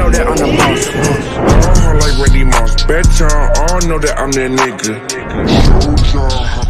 know that I'm the boss. Like Randy Moss, bet y'all all know that I'm that nigga.